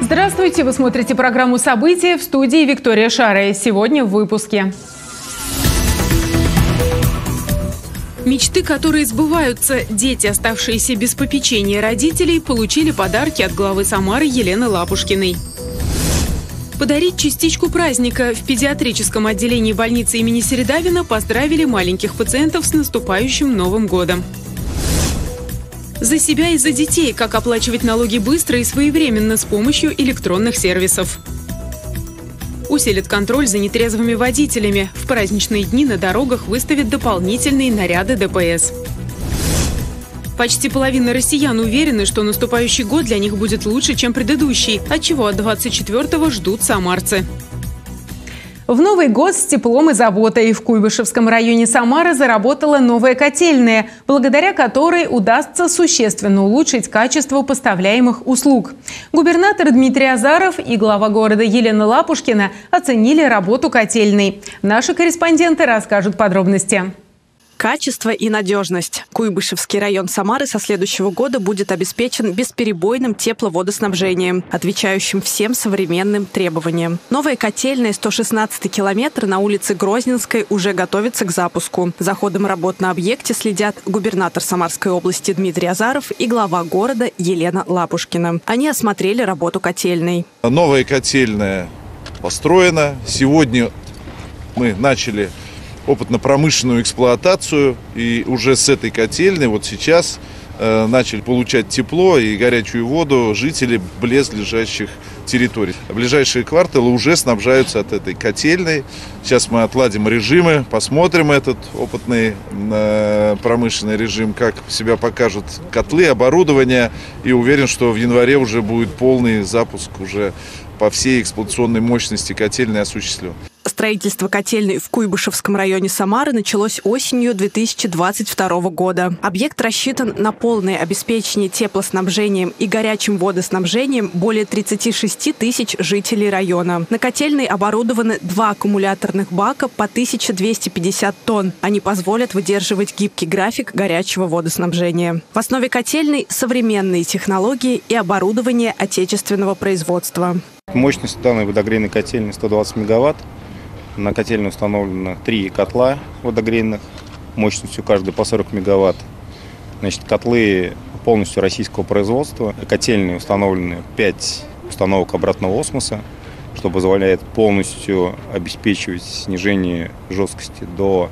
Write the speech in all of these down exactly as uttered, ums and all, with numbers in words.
Здравствуйте! Вы смотрите программу «События», в студии Виктория Шара. Сегодня в выпуске. Мечты, которые сбываются. Дети, оставшиеся без попечения родителей, получили подарки от главы Самары Елены Лапушкиной. Подарить частичку праздника. В педиатрическом отделении больницы имени Середавина поздравили маленьких пациентов с наступающим Новым годом. За себя и за детей. Как оплачивать налоги быстро и своевременно с помощью электронных сервисов. Усилит контроль за нетрезвыми водителями. В праздничные дни на дорогах выставят дополнительные наряды ДПС. Почти половина россиян уверены, что наступающий год для них будет лучше, чем предыдущий, отчего от двадцать четвёртого ждут самарцы. В Новый год с теплом и заботой в Куйбышевском районе Самары заработала новая котельная, благодаря которой удастся существенно улучшить качество поставляемых услуг. Губернатор Дмитрий Азаров и глава города Елена Лапушкина оценили работу котельной. Наши корреспонденты расскажут подробности. Качество и надежность. Куйбышевский район Самары со следующего года будет обеспечен бесперебойным тепловодоснабжением, отвечающим всем современным требованиям. Новая котельная сто шестнадцатый километр на улице Грозненской уже готовится к запуску. За ходом работ на объекте следят губернатор Самарской области Дмитрий Азаров и глава города Елена Лапушкина. Они осмотрели работу котельной. Новая котельная построена. Сегодня мы начали опытно-промышленную эксплуатацию, и уже с этой котельной вот сейчас э, начали получать тепло и горячую воду жители близлежащих территорий. Ближайшие кварталы уже снабжаются от этой котельной. Сейчас мы отладим режимы, посмотрим этот опытный э, промышленный режим, как себя покажут котлы, оборудование, и уверен, что в январе уже будет полный запуск уже по всей эксплуатационной мощности котельной осуществлен. Строительство котельной в Куйбышевском районе Самары началось осенью две тысячи двадцать второго года. Объект рассчитан на полное обеспечение теплоснабжением и горячим водоснабжением более тридцати шести тысяч жителей района. На котельной оборудованы два аккумуляторных бака по тысяче двести пятьдесят тонн. Они позволят выдерживать гибкий график горячего водоснабжения. В основе котельной современные технологии и оборудование отечественного производства. Мощность данной водогрейной котельной сто двадцать мегаватт. На котельной установлено три котла водогрейных, мощностью каждый по сорок мегаватт. Значит, котлы полностью российского производства. Котельные установлены пять установок обратного осмоса, что позволяет полностью обеспечивать снижение жесткости до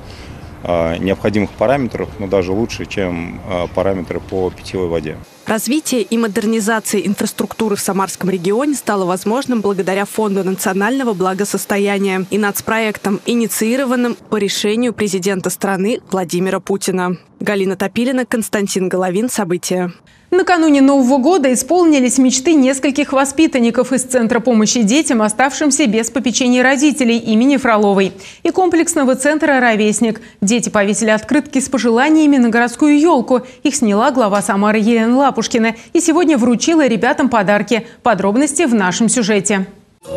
э, необходимых параметров, но даже лучше, чем э, параметры по питьевой воде. Развитие и модернизация инфраструктуры в Самарском регионе стало возможным благодаря Фонду национального благосостояния и нацпроектам, инициированным по решению президента страны Владимира Путина. Галина Топилина, Константин Головин. События. Накануне Нового года исполнились мечты нескольких воспитанников из Центра помощи детям, оставшимся без попечения родителей имени Фроловой, и комплексного центра «Ровесник». Дети повесили открытки с пожеланиями на городскую елку. Их сняла глава Самары Елена Лапушкина и сегодня вручила ребятам подарки. Подробности в нашем сюжете.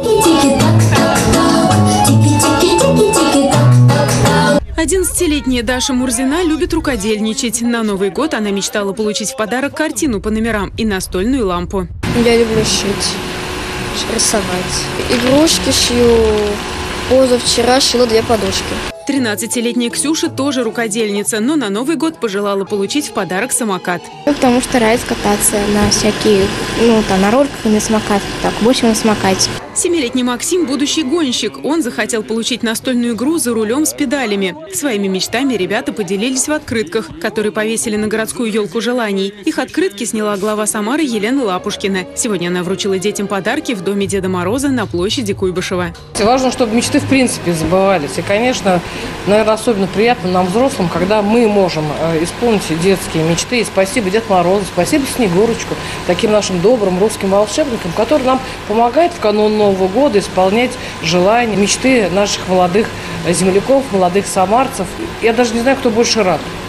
одиннадцатилетняя Даша Мурзина любит рукодельничать. На Новый год она мечтала получить в подарок картину по номерам и настольную лампу. Я люблю шить, рисовать. Игрушки шью. Позавчера шила две подушки. тринадцатилетняя Ксюша тоже рукодельница, но на Новый год пожелала получить в подарок самокат. Потому что нравится кататься на всякие, ну, там, на роликах и на самокатах. Так, больше на самокате. Семилетний Максим – будущий гонщик. Он захотел получить настольную игру за рулем с педалями. Своими мечтами ребята поделились в открытках, которые повесили на городскую елку желаний. Их открытки сняла глава Самары Елена Лапушкина. Сегодня она вручила детям подарки в доме Деда Мороза на площади Куйбышева. Важно, чтобы мечты в принципе забывались. И, конечно, наверное, особенно приятно нам, взрослым, когда мы можем исполнить детские мечты. И спасибо Деду Морозу, спасибо Снегурочку, таким нашим добрым русским волшебникам, которые нам помогают в канун Нового года исполнять желания, мечты наших молодых земляков, молодых самарцев. Я даже не знаю, кто больше рад.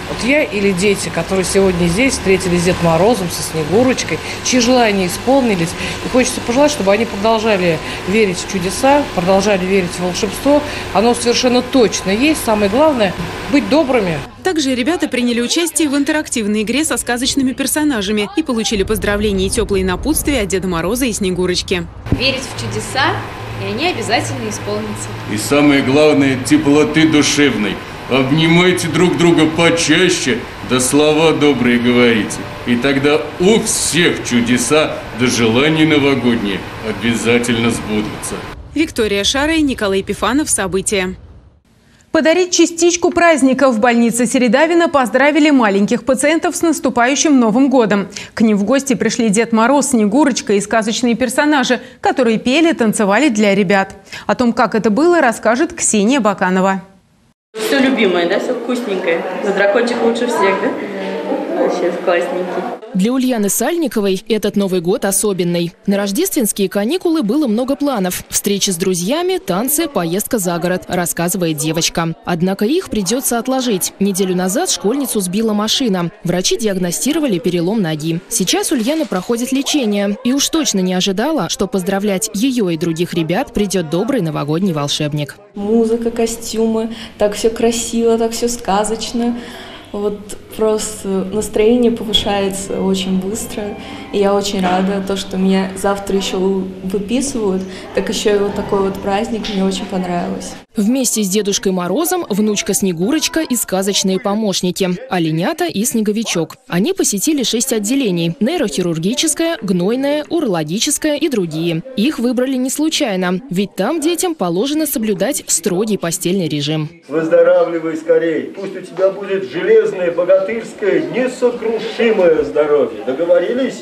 Вот я или дети, которые сегодня здесь встретились с Дедом Морозом, со Снегурочкой, чьи желания исполнились. И хочется пожелать, чтобы они продолжали верить в чудеса, продолжали верить в волшебство. Оно совершенно точно есть. Самое главное – быть добрыми. Также ребята приняли участие в интерактивной игре со сказочными персонажами и получили поздравления и теплые напутствия от Деда Мороза и Снегурочки. Верить в чудеса, и они обязательно исполнятся. И самое главное – теплоты душевной. Обнимайте друг друга почаще, да слова добрые говорите. И тогда у всех чудеса да желания новогодние обязательно сбудутся. Виктория Шара и Николай Пифанов. События. Подарить частичку праздника в больнице Середавино поздравили маленьких пациентов с наступающим Новым годом. К ним в гости пришли Дед Мороз, Снегурочка и сказочные персонажи, которые пели, танцевали для ребят. О том, как это было, расскажет Ксения Баканова. Все любимое, да, все вкусненькое. Но дракончик лучше всех, да? Вообще классненький. Для Ульяны Сальниковой этот Новый год особенный. На рождественские каникулы было много планов. Встречи с друзьями, танцы, поездка за город, рассказывает девочка. Однако их придется отложить. Неделю назад школьницу сбила машина. Врачи диагностировали перелом ноги. Сейчас Ульяна проходит лечение. И уж точно не ожидала, что поздравлять ее и других ребят придет добрый новогодний волшебник. Музыка, костюмы, так все красиво, так все сказочно. Вот просто настроение повышается очень быстро, и я очень рада, то, что меня завтра еще выписывают, так еще и вот такой вот праздник мне очень понравилось. Вместе с Дедушкой Морозом внучка Снегурочка и сказочные помощники – Оленята и Снеговичок. Они посетили шесть отделений – нейрохирургическое, гнойное, урологическое и другие. Их выбрали не случайно, ведь там детям положено соблюдать строгий постельный режим. Выздоравливай скорей, пусть у тебя будет железное, богатырское, несокрушимое здоровье. Договорились?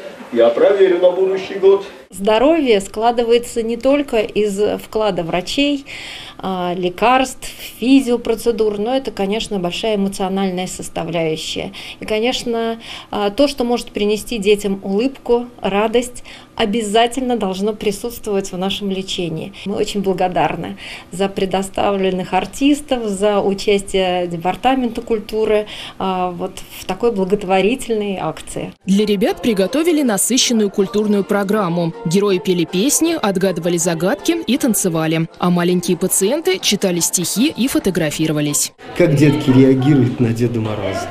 Я проверю на будущий год. Здоровье складывается не только из вклада врачей, лекарств, физиопроцедур, но это, конечно, большая эмоциональная составляющая. И, конечно, то, что может принести детям улыбку, радость, обязательно должно присутствовать в нашем лечении. Мы очень благодарны за предоставленных артистов, за участие Департамента культуры вот в такой благотворительной акции. Для ребят приготовили насыщенную культурную программу. Герои пели песни, отгадывали загадки и танцевали. А маленькие пациенты читали стихи и фотографировались. Как детки реагируют на Деда Мороза?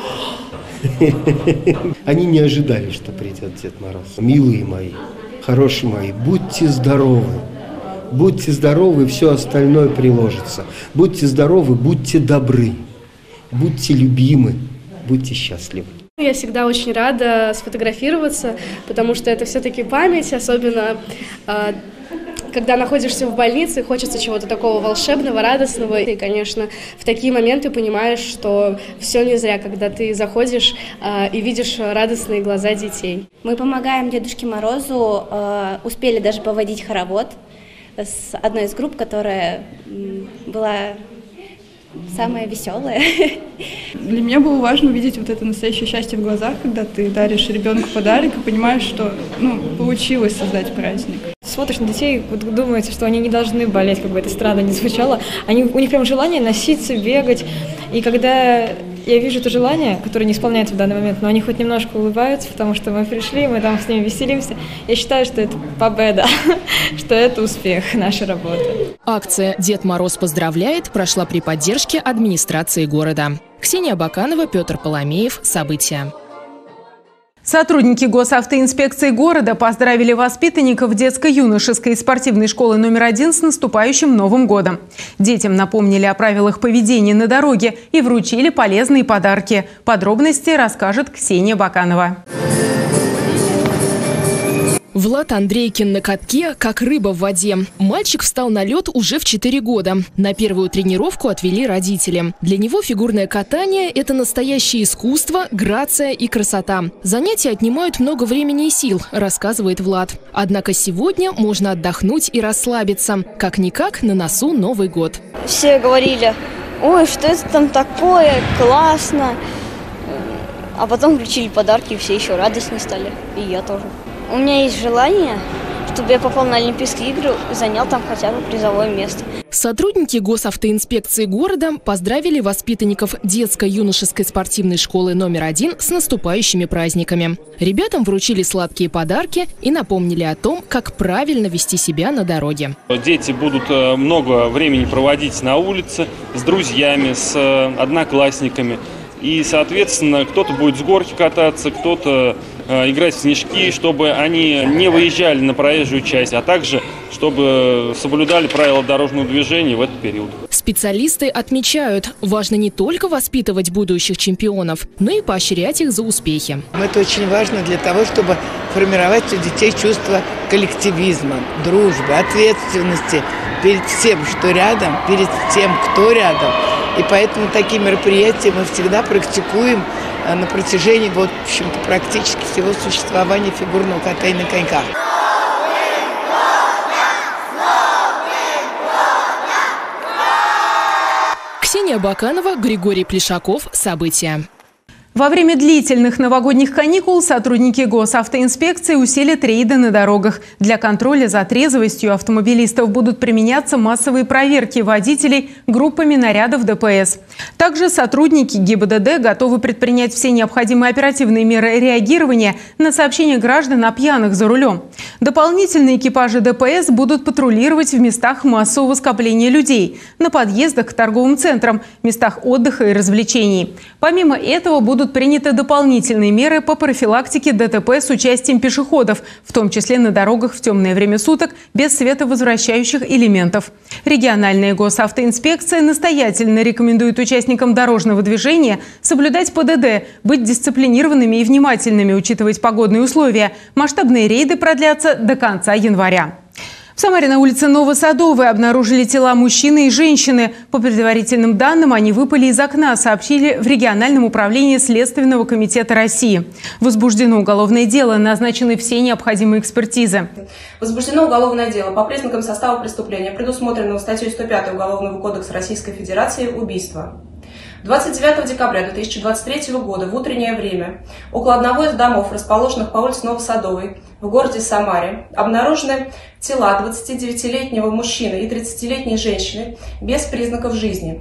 Они не ожидали, что придет Дед Мороз. Милые мои, хорошие мои, будьте здоровы. Будьте здоровы, все остальное приложится. Будьте здоровы, будьте добры. Будьте любимы, будьте счастливы. Я всегда очень рада сфотографироваться, потому что это все-таки память, особенно э, когда находишься в больнице, хочется чего-то такого волшебного, радостного. И, конечно, в такие моменты понимаешь, что все не зря, когда ты заходишь э, и видишь радостные глаза детей. Мы помогаем Дедушке Морозу, э, успели даже поводить хоровод с одной из групп, которая была самая веселая. Для меня было важно увидеть вот это настоящее счастье в глазах, когда ты даришь ребенку подарок и понимаешь, что ну, получилось создать праздник. Смотришь на детей, вот думаете, что они не должны болеть, как бы это странно не звучало. Они, у них прям желание носиться, бегать. И когда я вижу это желание, которое не исполняется в данный момент, но они хоть немножко улыбаются, потому что мы пришли, мы там с ними веселимся. Я считаю, что это победа, что это успех нашей работы. Акция «Дед Мороз поздравляет» прошла при поддержке администрации города. Ксения Баканова, Петр Поломеев. События. Сотрудники госавтоинспекции города поздравили воспитанников детско-юношеской и спортивной школы номер один с наступающим Новым годом. Детям напомнили о правилах поведения на дороге и вручили полезные подарки. Подробности расскажет Ксения Баканова. Влад Андрейкин на катке, как рыба в воде. Мальчик встал на лед уже в четыре года. На первую тренировку отвели родители. Для него фигурное катание – это настоящее искусство, грация и красота. Занятия отнимают много времени и сил, рассказывает Влад. Однако сегодня можно отдохнуть и расслабиться. Как-никак на носу Новый год. Все говорили: ой, что это там такое, классно. А потом включили подарки, и все еще радостнее стали. И я тоже. У меня есть желание, чтобы я попал на Олимпийские игры и занял там хотя бы призовое место. Сотрудники госавтоинспекции города поздравили воспитанников детско-юношеской спортивной школы номер один с наступающими праздниками. Ребятам вручили сладкие подарки и напомнили о том, как правильно вести себя на дороге. Дети будут много времени проводить на улице с друзьями, с одноклассниками. И, соответственно, кто-то будет с горки кататься, кто-то э, играть в снежки, чтобы они не выезжали на проезжую часть, а также, чтобы соблюдали правила дорожного движения в этот период. Специалисты отмечают, важно не только воспитывать будущих чемпионов, но и поощрять их за успехи. Это очень важно для того, чтобы формировать у детей чувство коллективизма, дружбы, ответственности перед всем, что рядом, перед тем, кто рядом. И поэтому такие мероприятия мы всегда практикуем на протяжении, вот, в общем-то, практически всего существования фигурного катания на коньках. Ксения Баканова, Григорий Плешаков. События. Во время длительных новогодних каникул сотрудники госавтоинспекции усилят рейды на дорогах. Для контроля за трезвостью автомобилистов будут применяться массовые проверки водителей группами нарядов ДПС. Также сотрудники ГИБДД готовы предпринять все необходимые оперативные меры реагирования на сообщения граждан о пьяных за рулем. Дополнительные экипажи ДПС будут патрулировать в местах массового скопления людей, на подъездах к торговым центрам, местах отдыха и развлечений. Помимо этого будут приняты дополнительные меры по профилактике ДТП с участием пешеходов, в том числе на дорогах в темное время суток без световозвращающих элементов. Региональная госавтоинспекция настоятельно рекомендует участникам дорожного движения соблюдать ПДД, быть дисциплинированными и внимательными, учитывать погодные условия. Масштабные рейды продлятся до конца января. В Самаре на улице Новосадовой обнаружили тела мужчины и женщины. По предварительным данным, они выпали из окна, сообщили в региональном управлении Следственного комитета России. Возбуждено уголовное дело, назначены все необходимые экспертизы. Возбуждено уголовное дело по признакам состава преступления, предусмотренного статьей сто пятой Уголовного кодекса Российской Федерации «Убийство». двадцать девятого декабря две тысячи двадцать третьего года в утреннее время около одного из домов, расположенных по улице Новосадовой в городе Самаре, обнаружены тела двадцатидевятилетнего мужчины и тридцатилетней женщины без признаков жизни.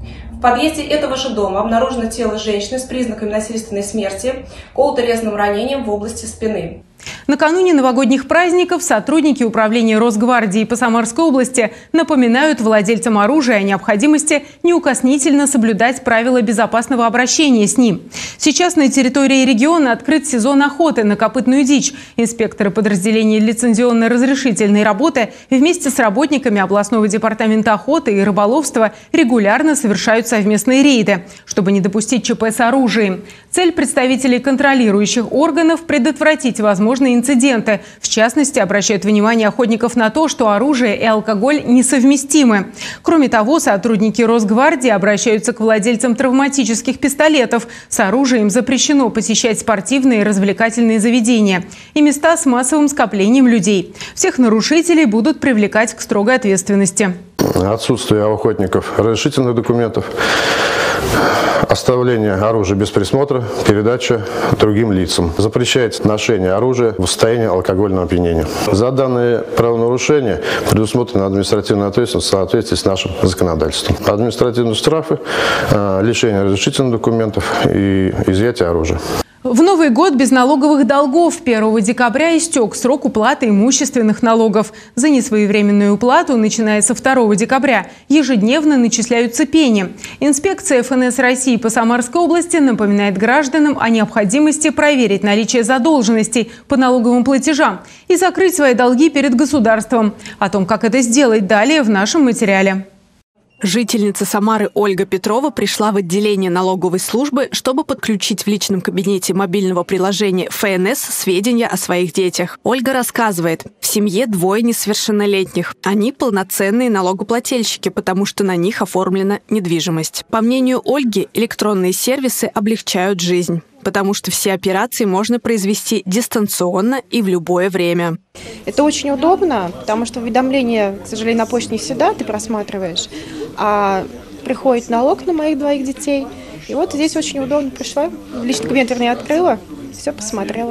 В подъезде этого же дома обнаружено тело женщины с признаками насильственной смерти, колото-резным ранением в области спины. Накануне новогодних праздников сотрудники управления Росгвардии по Самарской области напоминают владельцам оружия о необходимости неукоснительно соблюдать правила безопасного обращения с ним. Сейчас на территории региона открыт сезон охоты на копытную дичь. Инспекторы подразделения лицензионно-разрешительной работы вместе с работниками областного департамента охоты и рыболовства регулярно совершают совместные рейды, чтобы не допустить ЧП с оружием. Цель представителей контролирующих органов – предотвратить возможные инциденты. В частности, обращают внимание охотников на то, что оружие и алкоголь несовместимы. Кроме того, сотрудники Росгвардии обращаются к владельцам травматических пистолетов. С оружием запрещено посещать спортивные и развлекательные заведения и места с массовым скоплением людей. Всех нарушителей будут привлекать к строгой ответственности. Отсутствие у охотников разрешительных документов, оставление оружия без присмотра, передача другим лицам. Запрещается ношение оружия в состоянии алкогольного опьянения. За данные правонарушения предусмотрена административная ответственность в соответствии с нашим законодательством. Административные штрафы, лишение разрешительных документов и изъятие оружия. В Новый год без налоговых долгов первого декабря истек срок уплаты имущественных налогов. За несвоевременную уплату, начиная со второго декабря, ежедневно начисляются пени. Инспекция эф эн эс России по Самарской области напоминает гражданам о необходимости проверить наличие задолженностей по налоговым платежам и закрыть свои долги перед государством. О том, как это сделать, далее в нашем материале. Жительница Самары Ольга Петрова пришла в отделение налоговой службы, чтобы подключить в личном кабинете мобильного приложения эф эн эс сведения о своих детях. Ольга рассказывает, в семье двое несовершеннолетних. Они полноценные налогоплательщики, потому что на них оформлена недвижимость. По мнению Ольги, электронные сервисы облегчают жизнь, потому что все операции можно произвести дистанционно и в любое время. Это очень удобно, потому что уведомления, к сожалению, на почте не всегда ты просматриваешь, а приходит налог на моих двоих детей. И вот здесь очень удобно. Пришла, в личный кабинет, вернее, открыла, все посмотрела.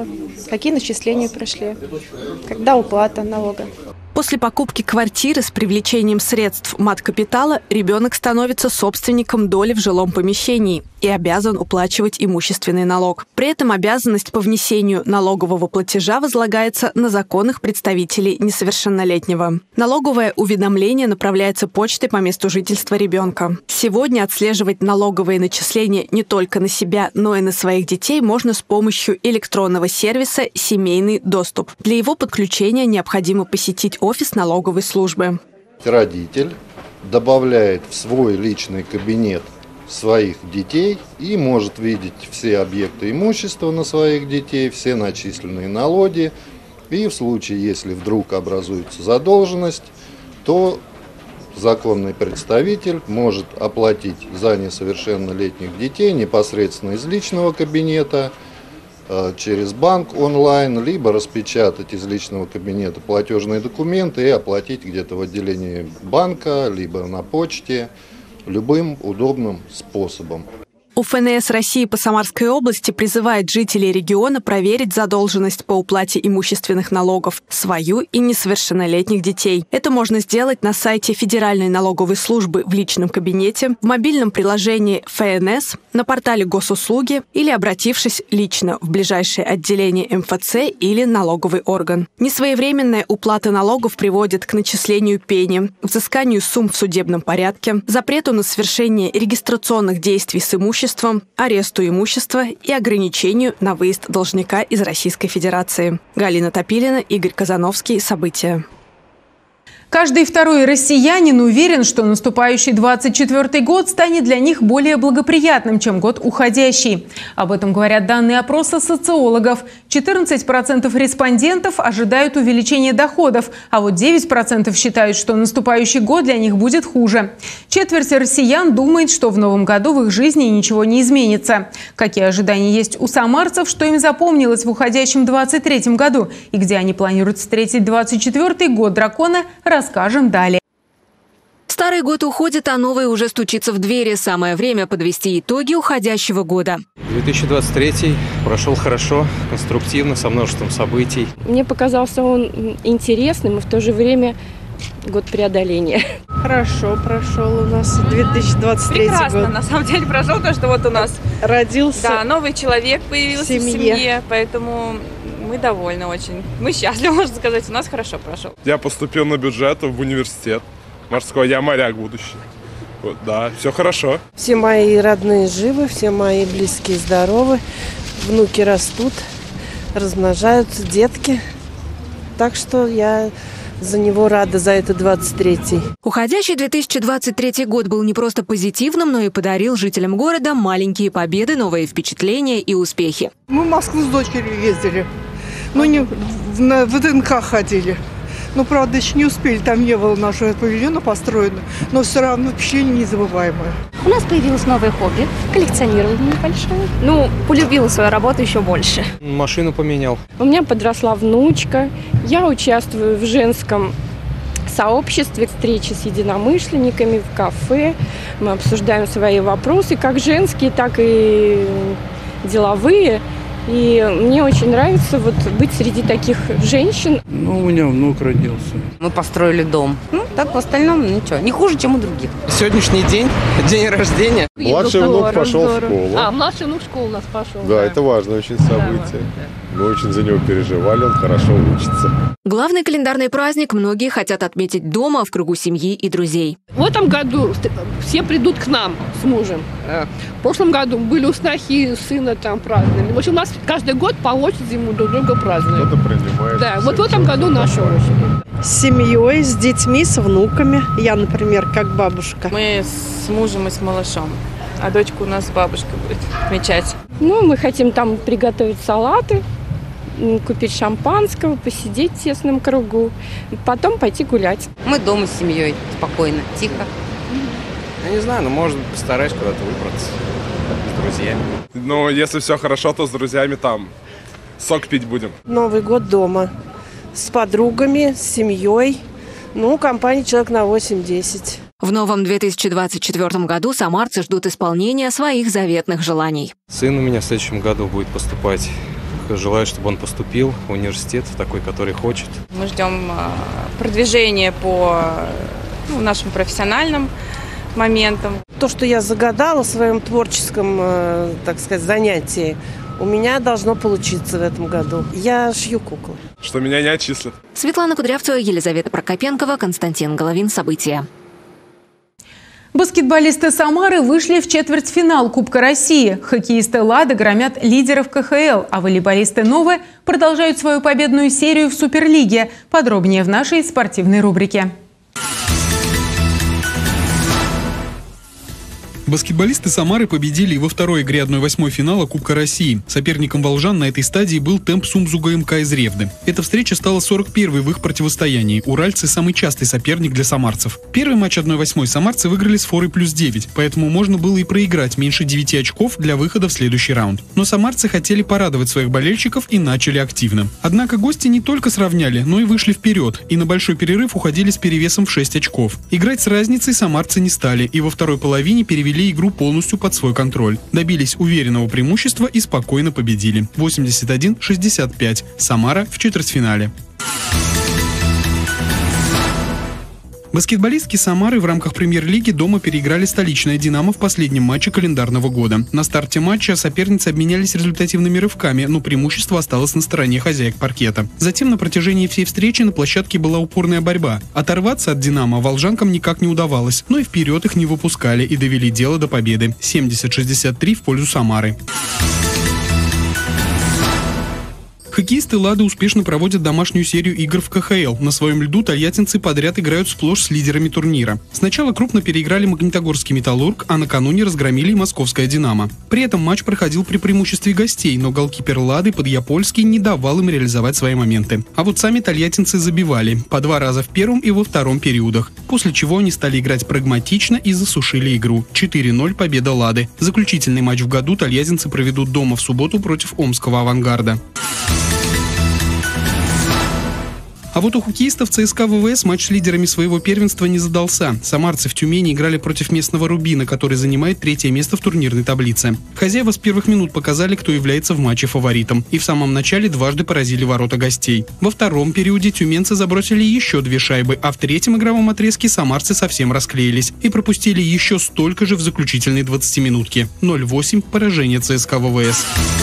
какие начисления прошли, когда уплата налога. После покупки квартиры с привлечением средств мат-капитала ребенок становится собственником доли в жилом помещении и обязан уплачивать имущественный налог. При этом обязанность по внесению налогового платежа возлагается на законных представителей несовершеннолетнего. Налоговое уведомление направляется почтой по месту жительства ребенка. Сегодня отслеживать налоговые начисления не только на себя, но и на своих детей можно с помощью электронного сервиса «Семейный доступ». Для его подключения необходимо посетить офис налоговой службы. Родитель добавляет в свой личный кабинет своих детей и может видеть все объекты имущества на своих детей, все начисленные налоги. И в случае, если вдруг образуется задолженность, то законный представитель может оплатить за несовершеннолетних детей непосредственно из личного кабинета, через банк онлайн, либо распечатать из личного кабинета платежные документы и оплатить где-то в отделении банка, либо на почте, любым удобным способом. УФНС России по Самарской области призывает жителей региона проверить задолженность по уплате имущественных налогов, свою и несовершеннолетних детей. Это можно сделать на сайте Федеральной налоговой службы в личном кабинете, в мобильном приложении ФНС, на портале госуслуги или обратившись лично в ближайшее отделение эм эф цэ или налоговый орган. Несвоевременная уплата налогов приводит к начислению пени, взысканию сумм в судебном порядке, запрету на совершение регистрационных действий с имуществом, аресту имущества и ограничению на выезд должника из Российской Федерации. Галина Топилина, Игорь Казановский. События. Каждый второй россиянин уверен, что наступающий двадцать четвёртый год станет для них более благоприятным, чем год уходящий. Об этом говорят данные опроса социологов. четырнадцать процентов респондентов ожидают увеличения доходов, а вот девять процентов считают, что наступающий год для них будет хуже. Четверть россиян думает, что в новом году в их жизни ничего не изменится. Какие ожидания есть у самарцев, что им запомнилось в уходящем двадцать третьем году и где они планируют встретить двадцать четвёртый год дракона, расскажем далее. Старый год уходит, а новый уже стучится в двери. Самое время подвести итоги уходящего года. две тысячи двадцать третий прошел хорошо, конструктивно, со множеством событий. Мне показался он интересным и в то же время год преодоления. Хорошо прошел у нас две тысячи двадцать третий Прекрасно, год. на самом деле прошел, то, что вот у нас родился, да, новый человек появился в семье. в семье, поэтому мы довольны очень. Мы счастливы, можно сказать, у нас хорошо прошел. Я поступил на бюджет в университет морской, я моряк будущий. Вот, да, все хорошо. Все мои родные живы, все мои близкие здоровы, внуки растут, размножаются, детки. Так что я за него рада, за это двадцать третий. Уходящий две тысячи двадцать третий год был не просто позитивным, но и подарил жителям города маленькие победы, новые впечатления и успехи. Мы в Москву с дочерью ездили, но не в, на ВДНХ ходили. Ну, правда, еще не успели, там не было нашего павильона построено, но все равно впечатление незабываемое. У нас появилось новое хобби – коллекционирование небольшое. Ну, полюбила свою работу еще больше. Машину поменял. У меня подросла внучка, я участвую в женском сообществе, встречи с единомышленниками в кафе. Мы обсуждаем свои вопросы, как женские, так и деловые. И мне очень нравится вот быть среди таких женщин. Ну, у меня внук родился. Мы построили дом. Ну, так в остальном ничего. Не хуже, чем у других. Сегодняшний день, день рождения. Младший внук пошел в школу. А, младший внук в школу у нас пошел. Да, да. Это важное очень событие. Мы очень за него переживали, он хорошо учится. Главный календарный праздник многие хотят отметить дома, в кругу семьи и друзей. В этом году все придут к нам с мужем. В прошлом году были у снохи, сына там праздновали. В общем, у нас каждый год по очереди мы друг друга празднуем. Кто-то принимает. Да, вот в этом году наша очередь. С семьей, с детьми, с внуками. Я, например, как бабушка. Мы с мужем и с малышом. А дочка у нас с бабушкой будет отмечать. Ну, мы хотим там приготовить салаты, купить шампанского, посидеть в тесном кругу, потом пойти гулять. Мы дома с семьей, спокойно, тихо. Я не знаю, но может постараюсь куда-то выбраться с друзьями. Ну, если все хорошо, то с друзьями там сок пить будем. Новый год дома. С подругами, с семьей. Ну, компания человек на восемь-десять. В новом две тысячи двадцать четвёртом году самарцы ждут исполнения своих заветных желаний. Сын у меня в следующем году будет поступать ребенка, желаю, чтобы он поступил в университет, в такой, который хочет. Мы ждем продвижения по ну, нашим профессиональным моментам. То, что я загадала в своем творческом, так сказать, занятии, у меня должно получиться в этом году. Я шью куклы. Что меня не отчислят. Светлана Кудрявцева, Елизавета Прокопенкова, Константин Головин. События. Баскетболисты Самары вышли в четвертьфинал Кубка России. Хоккеисты «Лады» громят лидеров ка ха эл, а волейболисты «Новы» продолжают свою победную серию в Суперлиге. Подробнее в нашей спортивной рубрике. Баскетболисты Самары победили и во второй игре одна восьмая финала Кубка России. Соперником волжан на этой стадии был темп Сумзуга эм ка из Ревды. Эта встреча стала сорок первой в их противостоянии. Уральцы – самый частый соперник для самарцев. Первый матч одна восьмая самарцы выиграли с форой плюс девять, поэтому можно было и проиграть меньше девяти очков для выхода в следующий раунд. Но самарцы хотели порадовать своих болельщиков и начали активно. Однако гости не только сравняли, но и вышли вперед, и на большой перерыв уходили с перевесом в шесть очков. Играть с разницей самарцы не стали, и во второй половине перевели игру полностью под свой контроль. Добились уверенного преимущества и спокойно победили. восемьдесят один — шестьдесят пять. Самара в четвертьфинале. Баскетболистки Самары в рамках премьер-лиги дома переиграли столичное «Динамо» в последнем матче календарного года. На старте матча соперницы обменялись результативными рывками, но преимущество осталось на стороне хозяек паркета. Затем на протяжении всей встречи на площадке была упорная борьба. Оторваться от «Динамо» волжанкам никак не удавалось, но и вперед их не выпускали и довели дело до победы. семьдесят шестьдесят три в пользу Самары. Хоккеисты «Лады» успешно проводят домашнюю серию игр в ка ха эл. На своем льду тольяттинцы подряд играют сплошь с лидерами турнира. Сначала крупно переиграли Магнитогорский «Металлург», а накануне разгромили и московское «Динамо». При этом матч проходил при преимуществе гостей, но голкипер «Лады» Подъяпольский не давал им реализовать свои моменты. А вот сами тольяттинцы забивали по два раза в первом и во втором периодах, после чего они стали играть прагматично и засушили игру. четыре ноль победа «Лады». Заключительный матч в году тольяттинцы проведут дома в субботу против омского «Авангарда». А вот у хоккеистов цэ эс ка вэ вэ эс матч с лидерами своего первенства не задался. Самарцы в Тюмени играли против местного «Рубина», который занимает третье место в турнирной таблице. Хозяева с первых минут показали, кто является в матче фаворитом. И в самом начале дважды поразили ворота гостей. Во втором периоде тюменцы забросили еще две шайбы, а в третьем игровом отрезке самарцы совсем расклеились и пропустили еще столько же в заключительной двадцатиминутке. ноль восемь поражение цэ эс ка вэ вэ эс.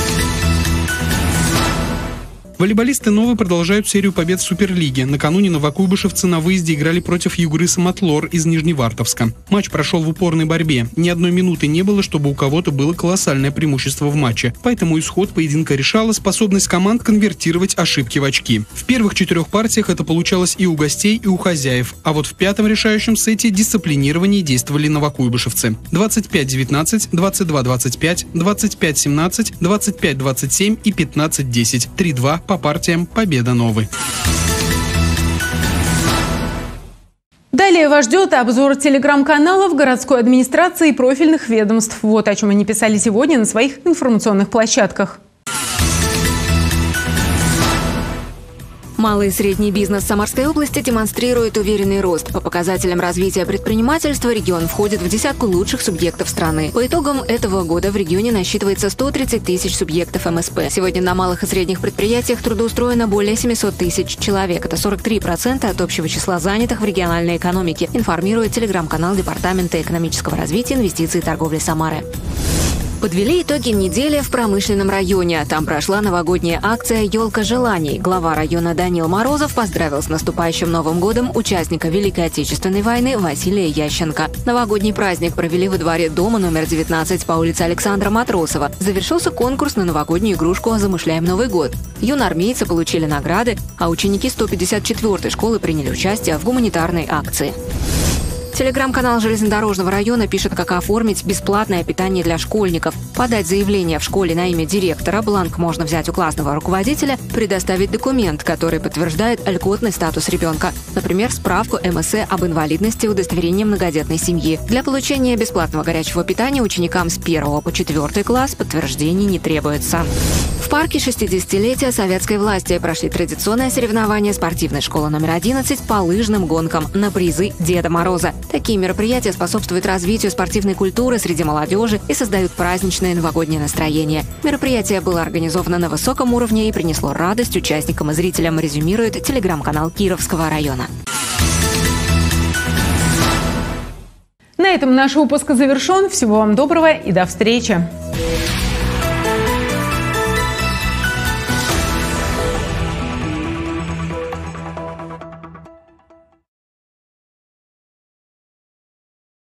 Волейболисты «Новы» продолжают серию побед в Суперлиге. Накануне новокуйбышевцы на выезде играли против Югры Самотлор из Нижневартовска. Матч прошел в упорной борьбе. Ни одной минуты не было, чтобы у кого-то было колоссальное преимущество в матче. Поэтому исход поединка решала способность команд конвертировать ошибки в очки. В первых четырех партиях это получалось и у гостей, и у хозяев. А вот в пятом решающем сете дисциплинированнее действовали новокуйбышевцы. двадцать пять девятнадцать, двадцать два двадцать пять, двадцать пять семнадцать, двадцать пять двадцать семь и пятнадцать десять. три-два. По партиям победа «Новы». Далее вас ждет обзор телеграм-каналов городской администрации и профильных ведомств. Вот о чем они писали сегодня на своих информационных площадках. Малый и средний бизнес Самарской области демонстрирует уверенный рост. По показателям развития предпринимательства регион входит в десятку лучших субъектов страны. По итогам этого года в регионе насчитывается сто тридцать тысяч субъектов эм эс пэ. Сегодня на малых и средних предприятиях трудоустроено более семисот тысяч человек. Это сорок три процента от общего числа занятых в региональной экономике, информирует телеграм-канал Департамента экономического развития, инвестиций и торговли Самары. Подвели итоги недели в промышленном районе. Там прошла новогодняя акция «Елка желаний». Глава района Данил Морозов поздравил с наступающим Новым годом участника Великой Отечественной войны Василия Ященко. Новогодний праздник провели во дворе дома номер девятнадцать по улице Александра Матросова. Завершился конкурс на новогоднюю игрушку «Замышляем Новый год». Юноармейцы получили награды, а ученики сто пятьдесят четвёртой школы приняли участие в гуманитарной акции. Телеграм-канал железнодорожного района пишет, как оформить бесплатное питание для школьников. Подать заявление в школе на имя директора, бланк можно взять у классного руководителя, предоставить документ, который подтверждает льготный статус ребенка. Например, справку эм эс э об инвалидности, удостоверение многодетной семьи. Для получения бесплатного горячего питания ученикам с первого по четвертый класс подтверждений не требуется. В парке шестидесятилетия советской власти прошли традиционные соревнования спортивной школы номер одиннадцать по лыжным гонкам на призы Деда Мороза. Такие мероприятия способствуют развитию спортивной культуры среди молодежи и создают праздничное новогоднее настроение. Мероприятие было организовано на высоком уровне и принесло радость участникам и зрителям, резюмирует телеграм-канал Кировского района. На этом наш выпуск завершен. Всего вам доброго и до встречи.